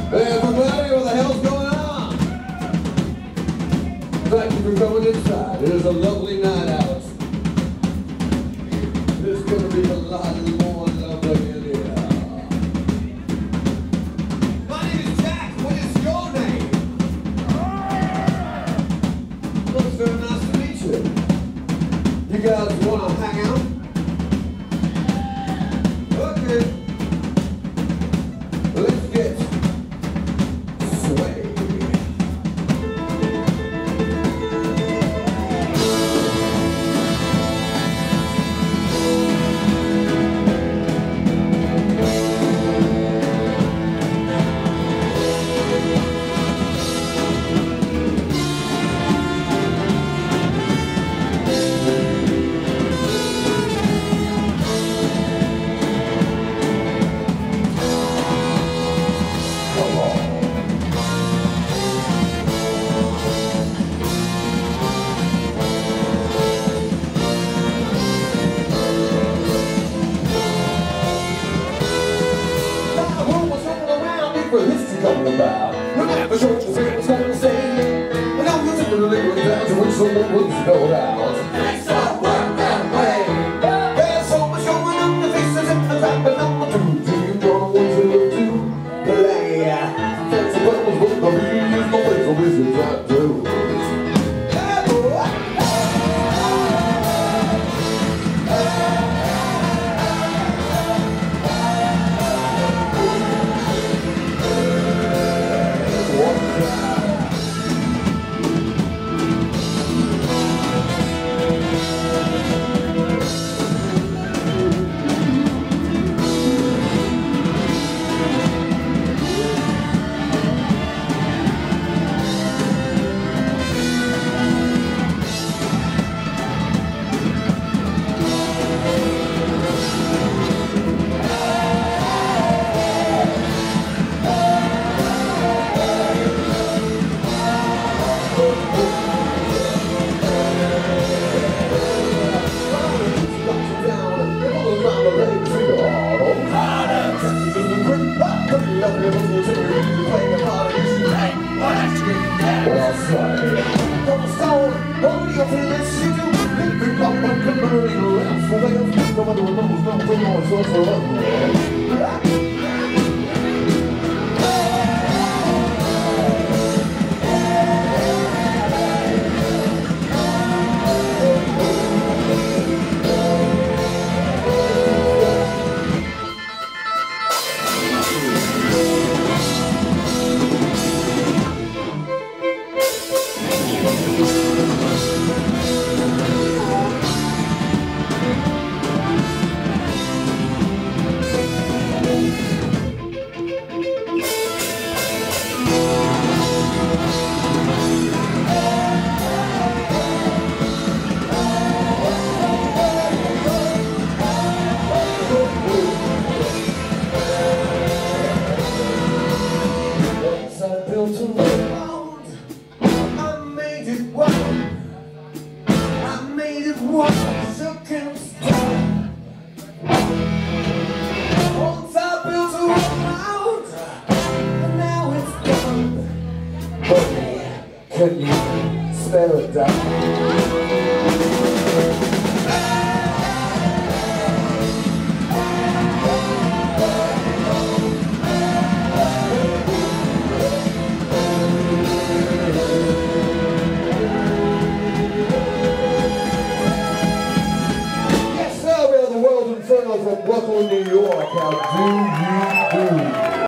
Hey everybody, what the hell's going on? Thank you for coming inside. It is a lovely night out. It's going to be a lot more lovely in here. My name is Jack. What is your name? Well, it's very nice to meet you. You guys want to hang out? Okay. Let's get sway. For history coming about. Remember what you say was gonna say. And I'm using the liquid down to when someone was spelled out. Thanks for work that way. There's so much going on, the faces in the trap, and number two. Do you know what to do? Play. Fancy bubbles with the beat is no place for business I do. Can you spell it down? Yes, sir, we are the World Inferno from Brooklyn, New York. How do you do?